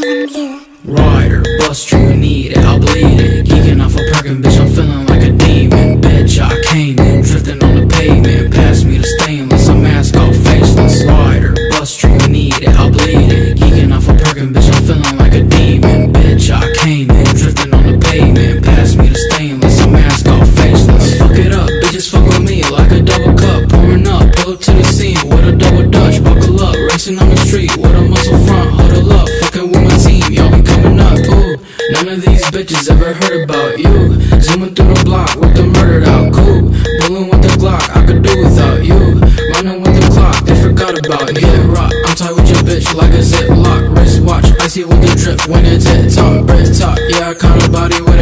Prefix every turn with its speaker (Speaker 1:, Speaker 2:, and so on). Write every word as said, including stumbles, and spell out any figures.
Speaker 1: Rider, buster, you need it, I'll bleed it. Geeking off a perkin', bitch, I'm feeling like a demon. Bitch, I came in, drifting on the pavement. Pass me the stainless, I'm mask off, faceless. Rider, buster, you need it, I'll bleed it. Geeking off a perkin', bitch, I'm feeling like a demon. Bitch, I came in, drifting on the pavement. Pass me the stainless, I'm mask off, faceless. Fuck it up, bitches fuck with me like a double cup. Pouring up, pull up to the scene with a double dutch. Buckle up, racing on the street with a muscle front. Huddle up, fucking with my team, y'all be coming up, ooh. None of these bitches ever heard about you. Zooming through the block with the murdered out, cool. Bulling with the Glock, I could do without you. Running with the clock, they forgot about you. Get rock, I'm tight with your bitch like a ziplock. Wrist watch, icy with the drip when it's hit top. Wrist top, yeah, I kinda body with